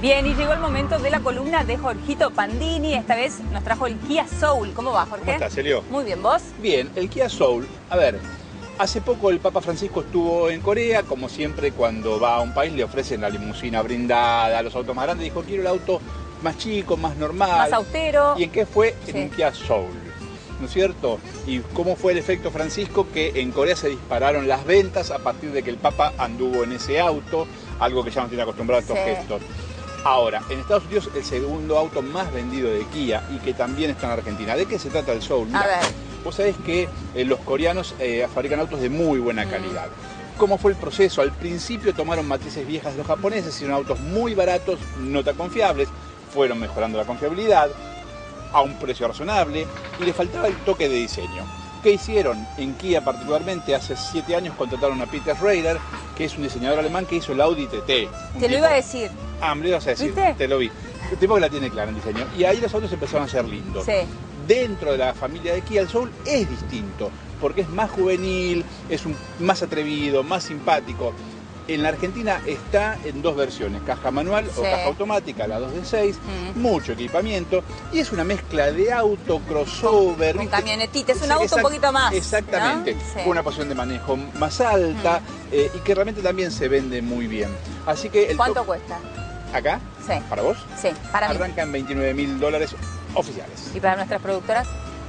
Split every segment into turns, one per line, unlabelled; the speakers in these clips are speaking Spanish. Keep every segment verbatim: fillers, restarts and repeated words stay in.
Bien, y llegó el momento de la columna de Jorgito Pandini. Esta vez nos trajo el Kia Soul. ¿Cómo va, Jorge?
¿Cómo estás, Celio?
Muy bien, ¿vos?
Bien, el Kia Soul. A ver, hace poco el Papa Francisco estuvo en Corea. Como siempre, cuando va a un país le ofrecen la limusina brindada, los autos más grandes. Dijo, quiero el auto más chico, más normal.
Más austero.
¿Y en qué fue?
Sí.
En un Kia Soul, ¿no es cierto? ¿Y cómo fue el efecto, Francisco? Que en Corea se dispararon las ventas a partir de que el Papa anduvo en ese auto, algo que ya nos tiene acostumbrados a estos
Sí.
gestos. Ahora, en Estados Unidos el segundo auto más vendido de Kia y que también está en Argentina. ¿De qué se trata el Soul? Mirá,
A ver.
vos sabés que eh, los coreanos eh, fabrican autos de muy buena
Mm.
calidad. ¿Cómo fue el proceso? Al principio tomaron matrices viejas de los japoneses, hicieron autos muy baratos, no tan confiables, fueron mejorando la confiabilidad a un precio razonable y le faltaba el toque de diseño. ¿Qué hicieron? En Kia particularmente, hace siete años contrataron a Peter Rader, que es un diseñador alemán que hizo el Audi T T.
Te lo iba a decir.
Ah, me lo ibas a decir,
¿Viste?
te lo vi. El tipo que la tiene clara en diseño. Y ahí los autos empezaron a ser lindos.
Sí.
Dentro de la familia de Kia, el Soul es distinto, porque es más juvenil, es un, más atrevido, más simpático. En la Argentina está en dos versiones, caja manual
Sí.
o caja automática, la dos D seis,
Mm.
mucho equipamiento, y es una mezcla de auto, crossover.
Con
¿viste?
camionetita, es un
Sí,
auto un
exact-
poquito más,
Exactamente,
¿no? Sí.
con una posición de manejo más alta eh, y que realmente también se vende muy bien. Así que el
¿Cuánto
top-
cuesta?
acá,
Sí.
para vos,
Sí, para mí.
arranca en veintinueve mil dólares oficiales,
¿Y para nuestras productoras?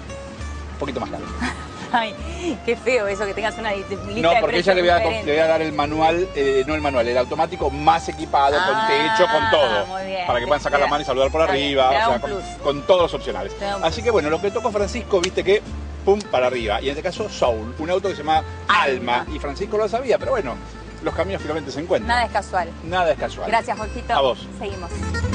un poquito más caro.
Ay, qué feo eso, que tengas una lista
No,
de
porque ella
precios
le voy, a,
diferentes.
le voy a dar el manual, eh, no el manual, el automático más equipado,
Ah,
con techo, con todo.
muy bien.
Para que puedan sacar
Te
la
da-
mano y saludar por
está bien,
arriba,
te da
o sea,
un
con,
plus.
con todos los opcionales.
Te da un
Así
plus.
que bueno, lo que tocó Francisco, viste que, pum, para arriba. Y en este caso, Soul, un auto que se llama Alma.
Alma.
Y Francisco lo sabía, pero bueno, los caminos finalmente se encuentran.
Nada es casual.
Nada es casual.
Gracias, Jorgito.
A vos.
Seguimos.